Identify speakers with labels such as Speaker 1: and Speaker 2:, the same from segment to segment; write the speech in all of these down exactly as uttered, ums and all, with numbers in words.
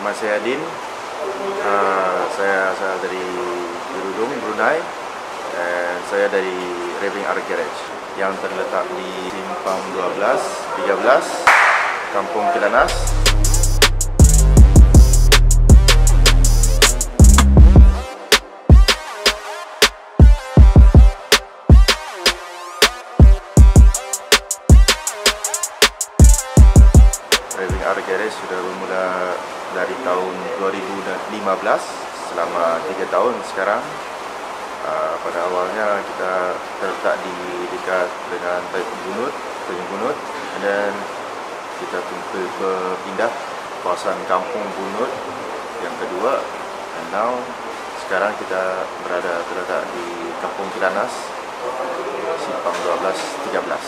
Speaker 1: Nama saya Adin. Uh, saya asal dari Berudung, Brunei. Dan saya dari Raving Art Garage yang terletak di Simpang dua belas tiga belas, Kampung Kilanas. Raving Art Garage sudah bermula dari tahun dua ribu lima belas, selama tiga tahun sekarang. Uh, pada awalnya kita terletak di dekat dengan Tanjung Bunut, Tanjung Bunut, dan kita berpindah kawasan Kampung Bunut yang kedua, dan now sekarang kita berada terletak di Kampung Kilanas, Simpang dua belas tiga belas.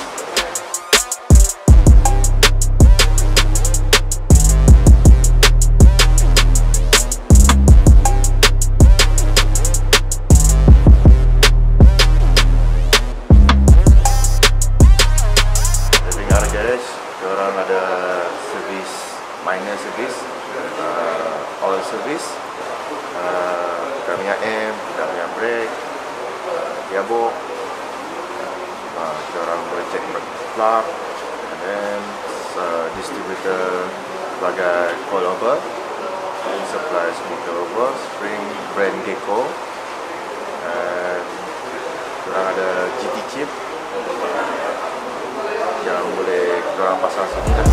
Speaker 1: Orang ada servis, minor servis, uh, oil servis, uh, tukar minyak M, tukar minyak brake, uh, gearbox, uh, kita orang boleh cek plug, and then uh, distributor sebagai coilover, supply semua coilover, spring brand Gecko, and orang ada G T chip yang boleh korang pasang sini lah.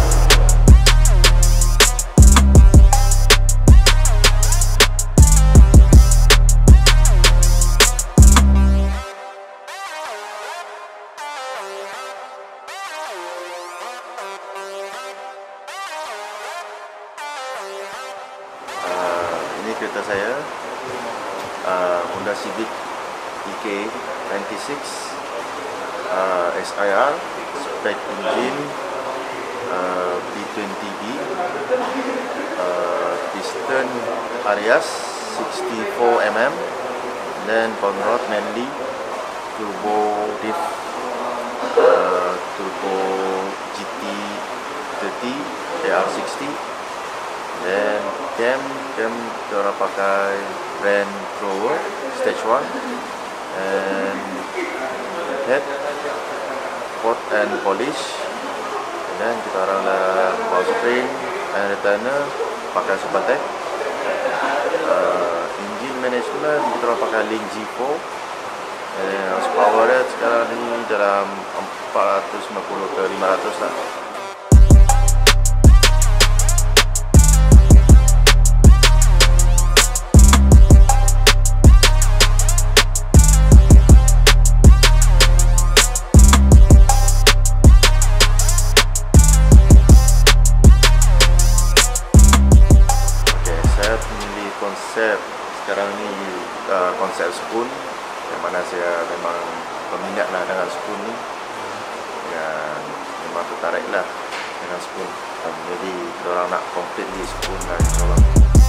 Speaker 1: Uh, ini kereta saya, uh, Honda Civic E K sembilan enam, uh, S I R, spec engine uh, B dua puluh B, uh, piston Arias enam puluh empat millimeter, then pound rod mainly, turbo diff, uh, turbo G T tiga puluh A R enam puluh, then cam, cam kita orang pakai brand Thrower stage one, and head pot and polish, and then kita orang ada power spring and retainer pakai Supertech. uh, engine management kita orang pakai Link G four, and horsepower dia sekarang ni dalam empat ratus lima puluh ke lima ratus lah. Konsep sekarang ni uh, konsep spoon, yang mana saya memang peminat lah dengan spoon ni, dan memang tertarik lah dengan spoon. um, jadi kita orang nak completely spoon lah, insyaAllah.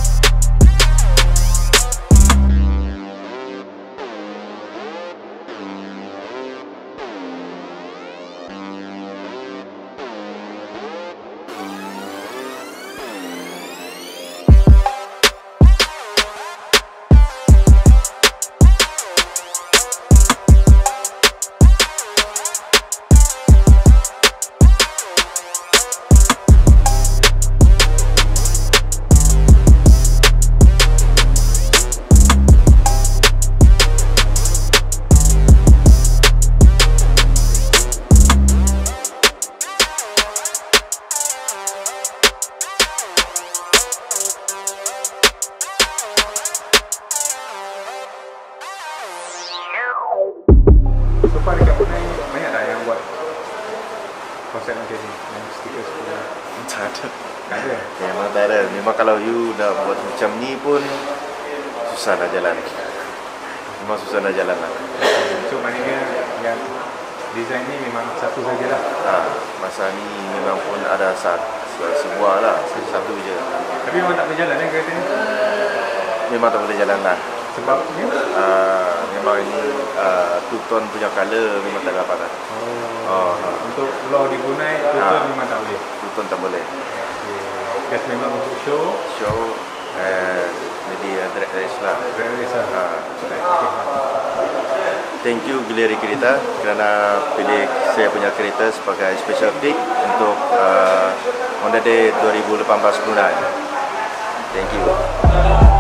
Speaker 2: So far dekat Brunei banyak tak yang buat konsep macam ni, yang stiker-stiker?
Speaker 1: Tak ada.
Speaker 2: Tak ada?
Speaker 1: Memang tak ada. Memang kalau you dah buat macam ni pun susah nak jalan. Memang susah nak jalan lah.
Speaker 2: So maknanya yang design ni memang satu sajalah?
Speaker 1: Ha, masa ni memang pun ada satu, sebuah lah, satu je.
Speaker 2: Tapi memang tak boleh jalan kan kereta ni?
Speaker 1: Memang tak boleh jalan lah.
Speaker 2: Sebabnya?
Speaker 1: Uh, memang ini uh, two-tone punya colour memang tak dapat lah.
Speaker 2: Oh.
Speaker 1: Oh.
Speaker 2: Untuk law di Brunei, two-tone
Speaker 1: Ha.
Speaker 2: memang tak boleh?
Speaker 1: Two-tone tak boleh.
Speaker 2: Okay. Gas memang untuk show.
Speaker 1: show and maybe a drag race lah.
Speaker 2: Drag race lah.
Speaker 1: Ah.
Speaker 2: Right, okay.
Speaker 1: Thank you Gileri Kereta kerana pilih saya punya kereta sebagai special pick untuk uh, Honda Day dua ribu lapan belas Brunei. Thank you.